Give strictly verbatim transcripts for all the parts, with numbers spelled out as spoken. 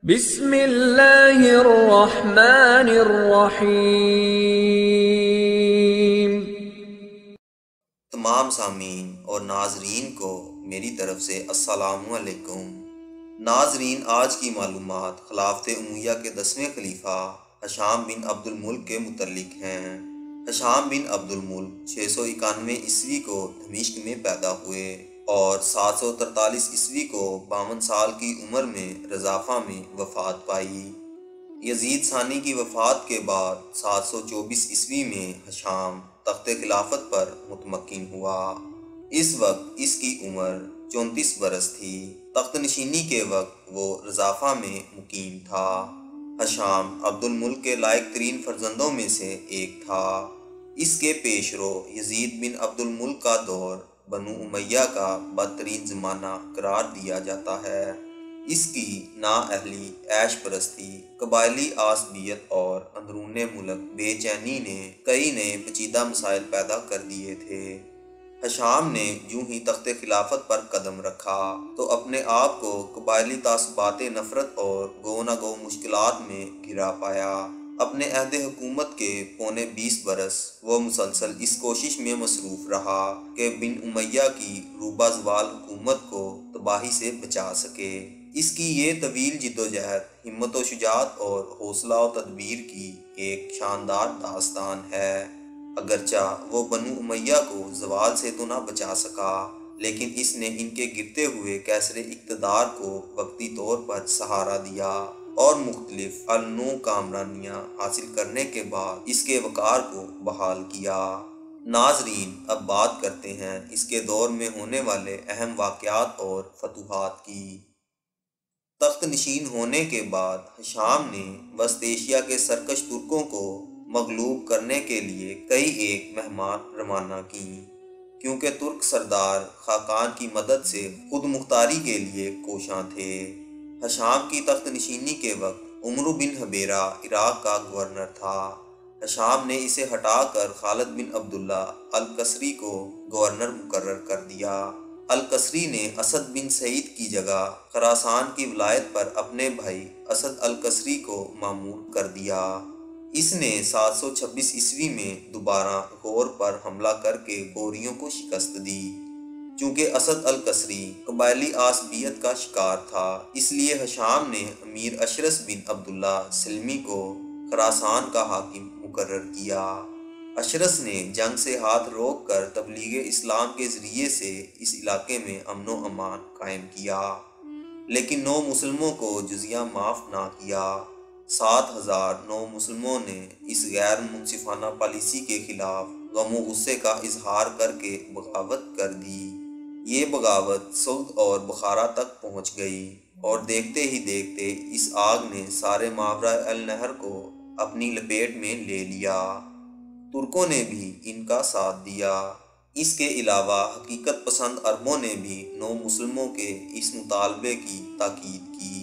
بسم اللہ الرحمن الرحیم۔ تمام سامعین اور ناظرین کو میری طرف سے السلام علیکم۔ ناظرین، آج کی معلومات خلافت امیہ کے دسویں خلیفہ ہشام بن عبد الملک کے متعلق ہیں۔ ہشام بن عبد الملک چھ سو اکانوے عیسوی کو دمشق میں پیدا ہوئے اور سات سو ترتالیس عیسوی کو باون سال کی عمر میں رضافہ میں وفات پائی۔ یزید ثانی کی وفات کے بعد سات سو چوبیس عیسوی میں ہشام تخت خلافت پر متمکن ہوا۔ اس وقت اس کی عمر چونتیس برس تھی۔ تخت نشینی کے وقت وہ رضافہ میں مقیم تھا۔ ہشام عبد الملک کے لائق ترین فرزندوں میں سے ایک تھا۔ اس کے پیش رو یزید بن عبد الملک کا دور بنو امیہ کا بدترین زمانہ قرار دیا جاتا ہے۔ اس کی نااہلی، عیش پرستی، قبائلی عصبیت اور اندرون ملک بے چینی نے کئی نئے پیچیدہ مسائل پیدا کر دیے تھے۔ ہشام نے یوں ہی تخت خلافت پر قدم رکھا تو اپنے آپ کو قبائلی تعصبات نفرت اور گو نہ گو مشکلات میں گھرا پایا۔ اپنے عہد حکومت کے پونے بیس برس وہ مسلسل اس کوشش میں مصروف رہا کہ بن امیہ کی روبہ زوال حکومت کو تباہی سے بچا سکے۔ اس کی یہ طویل جدوجہد ہمت و شجاعت اور حوصلہ و تدبیر کی ایک شاندار داستان ہے۔ اگرچہ وہ بنو امیہ کو زوال سے تو نہ بچا سکا، لیکن اس نے ان کے گرتے ہوئے کیسر اقتدار کو وقتی طور پر سہارا دیا اور مختلف النوع کامرانیاں حاصل کرنے کے بعد اس کے وقار کو بحال کیا۔ ناظرین، اب بات کرتے ہیں اس کے دور میں ہونے والے اہم واقعات اور فتوحات کی۔ تخت نشین ہونے کے بعد ہشام نے وسط ایشیا کے سرکش ترکوں کو مغلوب کرنے کے لیے کئی ایک مہمات روانہ کیں، کیونکہ ترک سردار خاقان کی مدد سے خود مختاری کے لیے کوشاں تھے۔ ہشام کی تخت نشینی کے وقت عمرو بن حبیرہ عراق کا گورنر تھا۔ ہشام نے اسے ہٹا کر خالد بن عبداللہ القصری کو گورنر مقرر کر دیا۔ القصری نے اسد بن سعید کی جگہ خراسان کی ولایت پر اپنے بھائی اسد القصری کو مامور کر دیا۔ اس نے سات سو چھبیس عیسوی میں دوبارہ غور پر حملہ کر کے غوریوں کو شکست دی۔ چونکہ اسد القصری قبائلی عصبیت کا شکار تھا، اس لیے ہشام نے امیر اشرس بن عبداللہ سلمی کو خراسان کا حاکم مقرر کیا۔ اشرس نے جنگ سے ہاتھ روک کر تبلیغ اسلام کے ذریعے سے اس علاقے میں امن و امان قائم کیا، لیکن نو مسلموں کو جزیہ معاف نہ کیا۔ سات ہزار نو مسلموں نے اس غیر منصفانہ پالیسی کے خلاف غم و غصے کا اظہار کر کے بغاوت کر دی۔ یہ بغاوت سغد اور بخارا تک پہنچ گئی اور دیکھتے ہی دیکھتے اس آگ نے سارے ماورا النہر کو اپنی لپیٹ میں لے لیا۔ ترکوں نے بھی ان کا ساتھ دیا۔ اس کے علاوہ حقیقت پسند عربوں نے بھی نو مسلموں کے اس مطالبے کی تاکید کی۔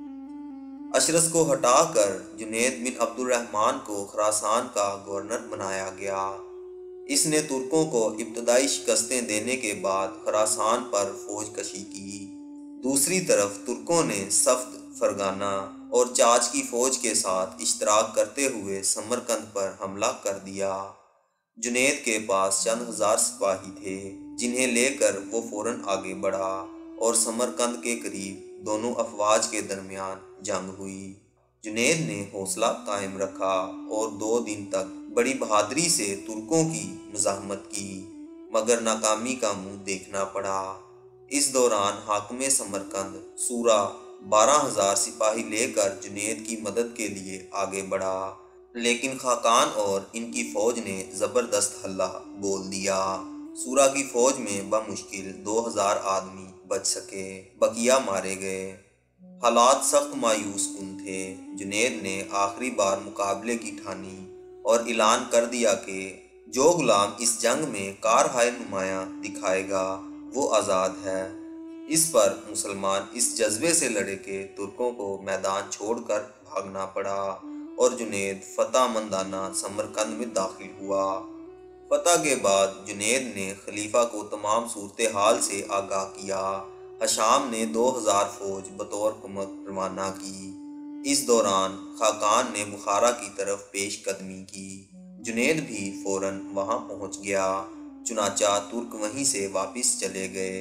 اشرس کو ہٹا کر جنید بن عبد الرحمن کو خراسان کا گورنر بنایا گیا۔ اس نے ترکوں کو ابتدائی شکستیں دینے کے بعد خراسان پر فوج کشی کی۔ دوسری طرف ترکوں نے سفت، فرگانہ اور چاچ کی فوج کے ساتھ اشتراک کرتے ہوئے سمرقند پر حملہ کر دیا۔ جنید کے پاس چند ہزار سپاہی تھے، جنہیں لے کر وہ فوراً آگے بڑھا اور سمرقند کے قریب دونوں افواج کے درمیان جنگ ہوئی۔ جنید نے حوصلہ قائم رکھا اور دو دن تک بڑی بہادری سے ترکوں کی مزاحمت کی، مگر ناکامی کا منہ دیکھنا پڑا۔ اس دوران حاکم سمرقند سورہ بارہ ہزار سپاہی لے کر جنید کی مدد کے لیے آگے بڑھا، لیکن خاقان اور ان کی فوج نے زبردست حملہ بول دیا۔ سورہ کی فوج میں بمشکل دو ہزار آدمی بچ سکے، بقیہ مارے گئے۔ حالات سخت مایوس کن تھے۔ جنید نے آخری بار مقابلے کی ٹھانی اور اعلان کر دیا کہ جو غلام اس جنگ میں کارہائے نمایاں دکھائے گا وہ آزاد ہے۔ اس پر مسلمان اس جذبے سے لڑے کہ ترکوں کو میدان چھوڑ کر بھاگنا پڑا اور جنید فتح مندانہ سمرقند میں داخل ہوا۔ فتح کے بعد جنید نے خلیفہ کو تمام صورتحال سے آگاہ کیا۔ ہشام نے دو ہزار فوج بطور کمک روانہ کی۔ اس دوران خاقان نے بخارا کی طرف پیش قدمی کی۔ جنید بھی فوراً وہاں پہنچ گیا، چنانچہ ترک وہیں سے واپس چلے گئے۔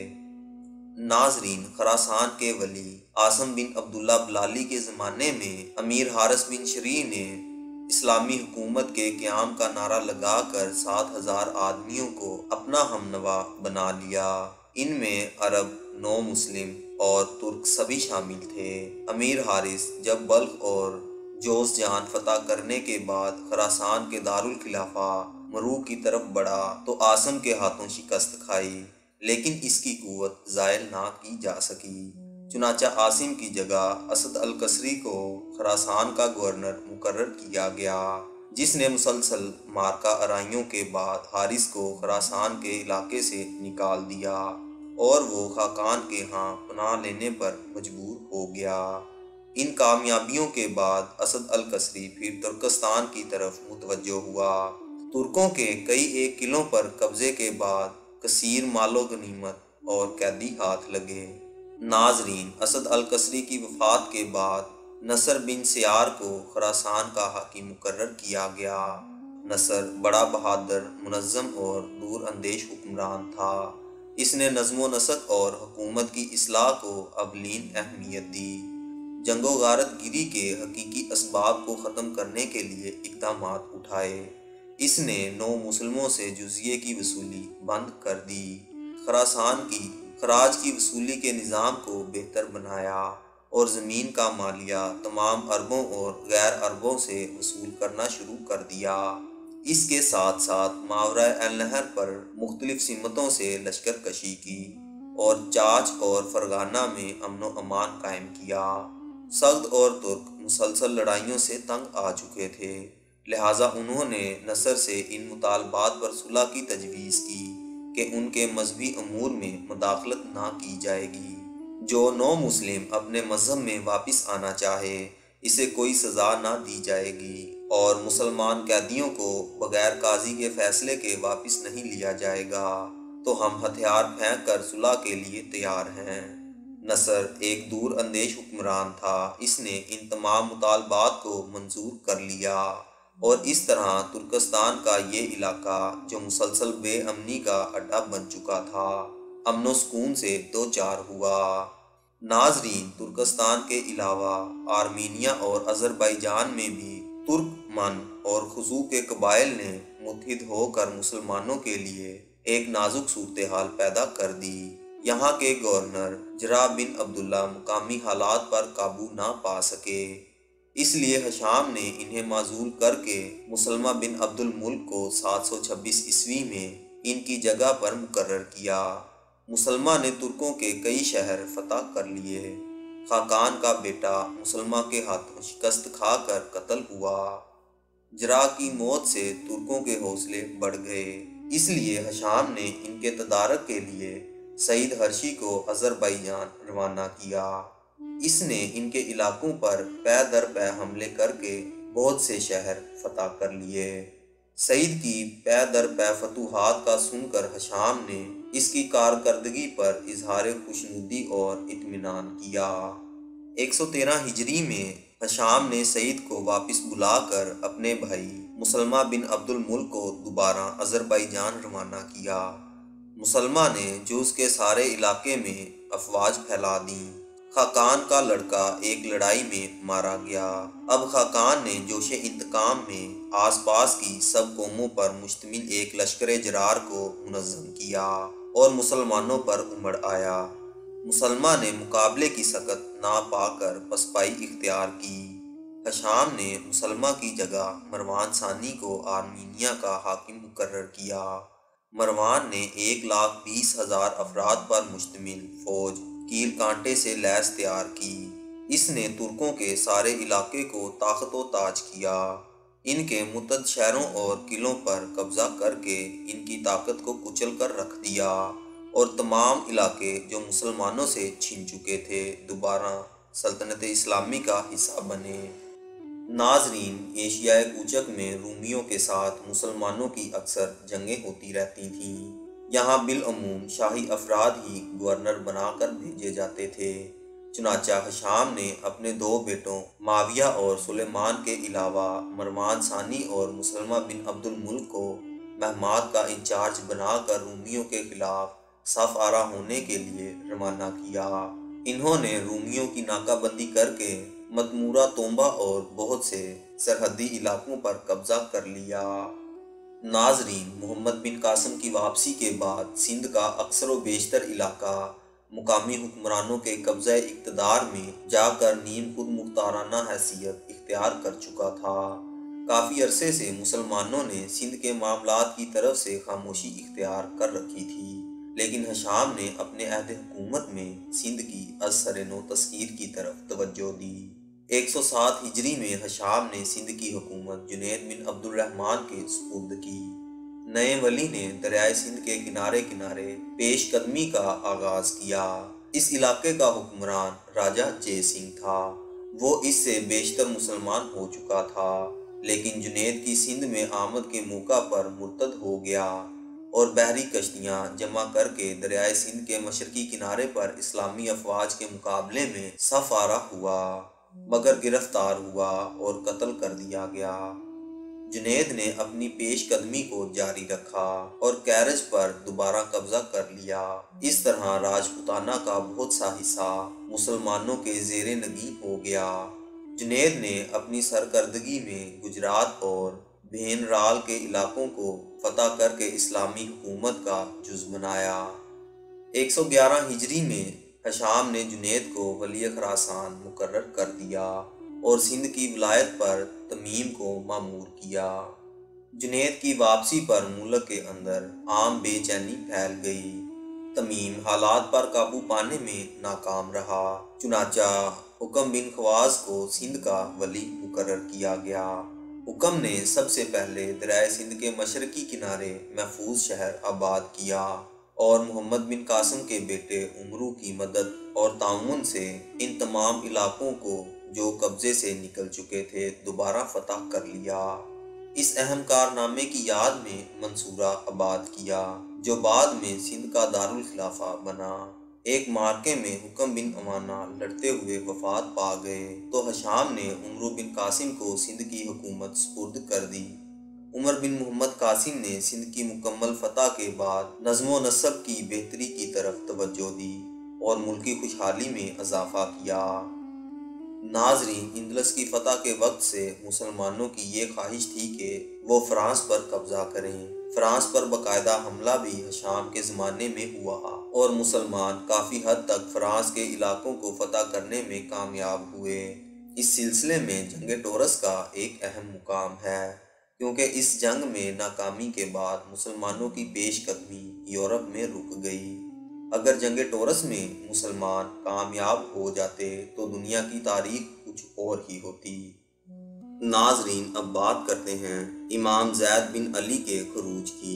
ناظرین، خراسان کے ولی عاصم بن عبداللہ بلالی کے زمانے میں امیر حارث بن شریح نے اسلامی حکومت کے قیام کا نعرہ لگا کر سات ہزار آدمیوں کو اپنا ہمنوا بنا لیا۔ ان میں عرب، نو مسلم اور ترک سبھی شامل تھے۔ امیر حارث جب بلخ اور جوزجان فتح کرنے کے بعد خراسان کے دارالخلافہ مروع کی طرف بڑھا تو عاصم کے ہاتھوں شکست کھائی، لیکن اس کی قوت زائل نہ کی جا سکی۔ چنانچہ عاصم کی جگہ اسد الکسری کو خراسان کا گورنر مقرر کیا گیا، جس نے مسلسل مارکہ آرائیوں کے بعد حارث کو خراسان کے علاقے سے نکال دیا اور وہ خاقان کے ہاں پناہ لینے پر مجبور ہو گیا۔ ان کامیابیوں کے بعد اسد الکسری پھر ترکستان کی طرف متوجہ ہوا۔ ترکوں کے کئی ایک قلعوں پر قبضے کے بعد کثیر مال و غنیمت اور قیدی ہاتھ لگے۔ ناظرین، اسد الکسری کی وفات کے بعد نصر بن سیار کو خراسان کا حاکم مقرر کیا گیا۔ نصر بڑا بہادر، منظم اور دور اندیش حکمران تھا۔ اس نے نظم و نسق اور حکومت کی اصلاح کو اولین اہمیت دی۔ جنگ و غارت گیری کے حقیقی اسباب کو ختم کرنے کے لیے اقدامات اٹھائے۔ اس نے نو مسلموں سے جزیے کی وصولی بند کر دی، خراسان کی خراج کی وصولی کے نظام کو بہتر بنایا اور زمین کا مالیہ تمام عربوں اور غیر عربوں سے وصول کرنا شروع کر دیا۔ اس کے ساتھ ساتھ ماورا النہر پر مختلف سمتوں سے لشکر کشی کی اور چاچ اور فرغانہ میں امن و امان قائم کیا۔ سغد اور ترک مسلسل لڑائیوں سے تنگ آ چکے تھے، لہٰذا انہوں نے نصر سے ان مطالبات پر صلح کی تجویز کی کہ ان کے مذہبی امور میں مداخلت نہ کی جائے گی۔ جو نو مسلم اپنے مذہب میں واپس آنا چاہے اسے کوئی سزا نہ دی جائے گی اور مسلمان قیدیوں کو بغیر قاضی کے فیصلے کے واپس نہیں لیا جائے گا، تو ہم ہتھیار پھینک کر صلح کے لیے تیار ہیں۔ نصر ایک دور اندیش حکمران تھا، اس نے ان تمام مطالبات کو منظور کر لیا اور اس طرح ترکستان کا یہ علاقہ جو مسلسل بے امنی کا اڈا بن چکا تھا، امن و سکون سے دو چار ہوا۔ ناظرین، ترکستان کے علاوہ آرمینیا اور آذربائیجان میں بھی ترک من اور خضوع کے قبائل نے متحد ہو کر مسلمانوں کے لیے ایک نازک صورتحال پیدا کر دی۔ یہاں کے گورنر جرح بن عبداللہ مقامی حالات پر قابو نہ پا سکے، اس لیے ہشام نے انہیں معزول کر کے مسلمہ بن عبد الملک کو سات سو چھبیس عیسوی میں ان کی جگہ پر مقرر کیا۔ مسلمہ نے ترکوں کے کئی شہر فتح کر لیے۔ خاقان کا بیٹا مسلمہ کے ہاتھوں شکست کھا کر قتل ہوا۔ جرح کی موت سے ترکوں کے حوصلے بڑھ گئے، اس لیے ہشام نے ان کے تدارک کے لیے سعید ہرشی کو آذربائیجان روانہ کیا۔ اس نے ان کے علاقوں پر پے در پے حملے کر کے بہت سے شہر فتح کر لیے۔ سعید کی پے در پے فتوحات کا سن کر ہشام نے اس کی کارکردگی پر اظہار خوشنودی اور اطمینان کیا۔ ایک سو تیرہ ہجری میں ہشام نے سعید کو واپس بلا کر اپنے بھائی مسلمہ بن عبد الملک کو دوبارہ آذربائیجان روانہ کیا۔ مسلمہ نے جوز کے سارے علاقے میں افواج پھیلا دیں۔ خاقان کا لڑکا ایک لڑائی میں مارا گیا۔ اب خاقان نے جوش انتقام میں آس پاس کی سب قوموں پر مشتمل ایک لشکر جرار کو منظم کیا اور مسلمانوں پر امڑ آیا۔ مسلمہ نے مقابلے کی سکت نہ پا کر پسپائی اختیار کی۔ ہشام نے مسلمہ کی جگہ مروان ثانی کو آرمینیا کا حاکم مقرر کیا۔ مروان نے ایک لاکھ بیس ہزار افراد پر مشتمل فوج کیل کانٹے سے لیس تیار کی۔ اس نے ترکوں کے سارے علاقے کو طاقت و تاج کیا، ان کے متعدد شہروں اور قلعوں پر قبضہ کر کے ان کی طاقت کو کچل کر رکھ دیا اور تمام علاقے جو مسلمانوں سے چھن چکے تھے دوبارہ سلطنت اسلامی کا حصہ بنے۔ ناظرین، ایشیائے کوچک میں رومیوں کے ساتھ مسلمانوں کی اکثر جنگیں ہوتی رہتی تھیں۔ یہاں بالعموم شاہی افراد ہی گورنر بنا کر بھیجے جاتے تھے۔ چنانچہ ہشام نے اپنے دو بیٹوں معاویہ اور سلیمان کے علاوہ مروان ثانی اور مسلمہ بن عبد الملک کو مہمات کا انچارج بنا کر رومیوں کے خلاف صف آرا ہونے کے لیے روانہ کیا۔ انہوں نے رومیوں کی ناکہ بندی کر کے مدمورہ تومبہ اور بہت سے سرحدی علاقوں پر قبضہ کر لیا۔ ناظرین، محمد بن قاسم کی واپسی کے بعد سندھ کا اکثر و بیشتر علاقہ مقامی حکمرانوں کے قبضہ اقتدار میں جا کر نیم خود مختارانہ حیثیت اختیار کر چکا تھا۔ کافی عرصے سے مسلمانوں نے سندھ کے معاملات کی طرف سے خاموشی اختیار کر رکھی تھی، لیکن ہشام نے اپنے عہد حکومت میں سندھ کی از سر نو تسخیر کی طرف توجہ دی۔ ایک سو سات ہجری میں ہشام نے سندھ کی حکومت جنید بن عبد الرحمن کے سپرد کی۔ نئے ولی نے دریائے سندھ کے کنارے کنارے پیش قدمی کا آغاز کیا۔ اس علاقے کا حکمران راجہ جے سنگھ تھا۔ وہ اس سے بیشتر مسلمان ہو چکا تھا، لیکن جنید کی سندھ میں آمد کے موقع پر مرتد ہو گیا اور بحری کشتیاں جمع کر کے دریائے سندھ کے مشرقی کنارے پر اسلامی افواج کے مقابلے میں صف آرا ہوا، مگر گرفتار ہوا اور قتل کر دیا گیا۔ جنید نے اپنی پیش قدمی کو جاری رکھا اور کیرج پر دوبارہ قبضہ کر لیا۔ اس طرح راجپوتانہ کا بہت سا حصہ مسلمانوں کے زیر نگین ہو گیا۔ جنید نے اپنی سرکردگی میں گجرات اور بھین رال کے علاقوں کو فتح کر کے اسلامی حکومت کا جز بنایا۔ ایک سو گیارہ ہجری میں ہشام نے جنید کو ولی خراسان مقرر کر دیا اور سندھ کی ولایت پر تمیم کو مامور کیا۔ جنید کی واپسی پر ملک کے اندر عام بے چینی پھیل گئی۔ تمیم حالات پر قابو پانے میں ناکام رہا، چنانچہ حکم بن خواص کو سندھ کا ولی مقرر کیا گیا۔ حکم نے سب سے پہلے دریائے سندھ کے مشرقی کنارے محفوظ شہر آباد کیا اور محمد بن قاسم کے بیٹے عمرو کی مدد اور تعاون سے ان تمام علاقوں کو جو قبضے سے نکل چکے تھے دوبارہ فتح کر لیا۔ اس اہم کارنامے کی یاد میں منصورہ آباد کیا، جو بعد میں سندھ کا دارالخلافہ بنا۔ ایک معرکے میں حکم بن عوانہ لڑتے ہوئے وفات پا گئے تو ہشام نے عمرو بن قاسم کو سندھ کی حکومت سپرد کر دی۔ عمر بن محمد قاسم نے سندھ کی مکمل فتح کے بعد نظم و نسق کی بہتری کی طرف توجہ دی اور ملکی خوشحالی میں اضافہ کیا۔ ناظرین، اندلس کی فتح کے وقت سے مسلمانوں کی یہ خواہش تھی کہ وہ فرانس پر قبضہ کریں۔ فرانس پر باقاعدہ حملہ بھی ہشام کے زمانے میں ہوا اور مسلمان کافی حد تک فرانس کے علاقوں کو فتح کرنے میں کامیاب ہوئے۔ اس سلسلے میں جنگ ٹورس کا ایک اہم مقام ہے، کیونکہ اس جنگ میں ناکامی کے بعد مسلمانوں کی پیش قدمی یورپ میں رک گئی۔ اگر جنگ ٹورس میں مسلمان کامیاب ہو جاتے تو دنیا کی تاریخ کچھ اور ہی ہوتی۔ ناظرین، اب بات کرتے ہیں امام زید بن علی کے خروج کی۔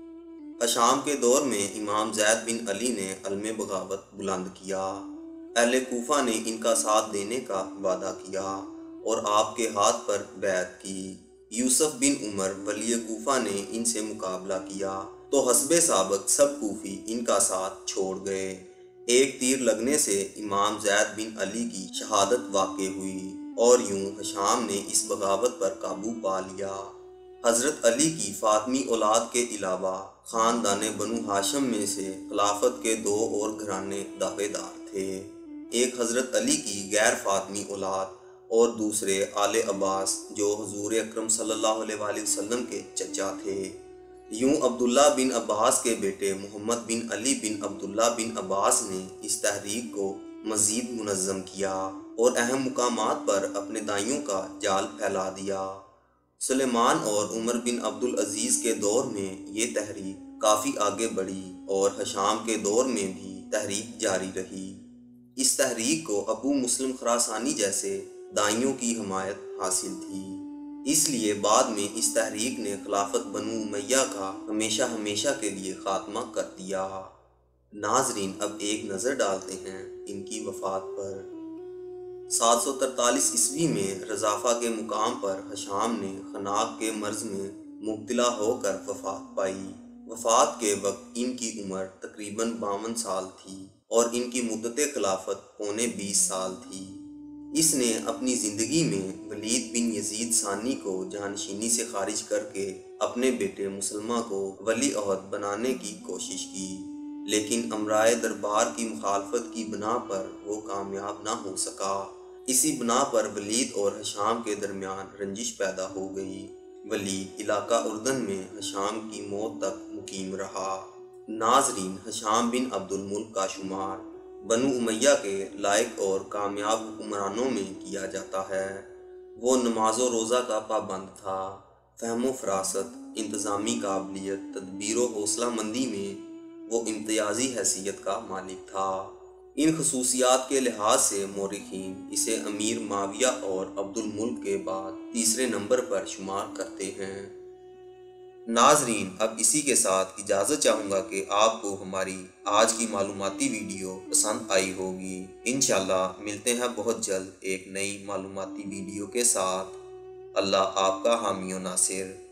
ہشام کے دور میں امام زید بن علی نے علم بغاوت بلند کیا۔ اہل کوفہ نے ان کا ساتھ دینے کا وعدہ کیا اور آپ کے ہاتھ پر بیعت کی۔ یوسف بن عمر ولی کوفہ نے ان سے مقابلہ کیا تو حسب سابق سب کوفی ان کا ساتھ چھوڑ گئے۔ ایک تیر لگنے سے امام زید بن علی کی شہادت واقع ہوئی اور یوں ہشام نے اس بغاوت پر قابو پا لیا۔ حضرت علی کی فاطمی اولاد کے علاوہ خاندان بنو ہاشم میں سے خلافت کے دو اور گھرانے دعوے دار تھے، ایک حضرت علی کی غیر فاطمی اولاد اور دوسرے آل عباس جو حضور اکرم صلی اللہ علیہ وآلہ وسلم کے چچا تھے۔ یوں عبداللہ بن عباس کے بیٹے محمد بن علی بن عبداللہ بن عباس نے اس تحریک کو مزید منظم کیا اور اہم مقامات پر اپنے دائیوں کا جال پھیلا دیا۔ سلیمان اور عمر بن عبدالعزیز کے دور میں یہ تحریک کافی آگے بڑھی اور ہشام کے دور میں بھی تحریک جاری رہی۔ اس تحریک کو ابو مسلم خراسانی جیسے دائیوں کی حمایت حاصل تھی، اس لیے بعد میں اس تحریک نے خلافت بنو امیہ کا ہمیشہ ہمیشہ کے لیے خاتمہ کر دیا۔ ناظرین، اب ایک نظر ڈالتے ہیں ان کی وفات پر۔ سات سو ترتالیس عیسوی میں رضافہ کے مقام پر ہشام نے خناق کے مرض میں مبتلا ہو کر وفات پائی۔ وفات کے وقت ان کی عمر تقریباً باون سال تھی۔ اور ان کی مدت خلافت پونے بیس سال تھی۔ اس نے اپنی زندگی میں ولید بن یزید ثانی کو جانشینی سے خارج کر کے اپنے بیٹے مسلمہ کو ولی عہد بنانے کی کوشش کی، لیکن امرائے دربار کی مخالفت کی بنا پر وہ کامیاب نہ ہو سکا۔ اسی بنا پر ولید اور ہشام کے درمیان رنجش پیدا ہو گئی۔ ولید علاقہ اردن میں ہشام کی موت تک مقیم رہا۔ ناظرین، ہشام بن عبد الملک کا شمار بنو امیہ کے لائق اور کامیاب حکمرانوں میں کیا جاتا ہے۔ وہ نماز و روزہ کا پابند تھا، فہم و فراست، انتظامی قابلیت، تدبیر و حوصلہ مندی میں وہ امتیازی حیثیت کا مالک تھا۔ ان خصوصیات کے لحاظ سے مورخین اسے امیر معاویہ اور عبد الملک کے بعد تیسرے نمبر پر شمار کرتے ہیں۔ ناظرین، اب اسی کے ساتھ اجازت چاہوں گا کہ آپ کو ہماری آج کی معلوماتی ویڈیو پسند آئی ہوگی۔ انشاءاللہ ملتے ہیں بہت جلد ایک نئی معلوماتی ویڈیو کے ساتھ۔ اللہ آپ کا حامی و ناصر۔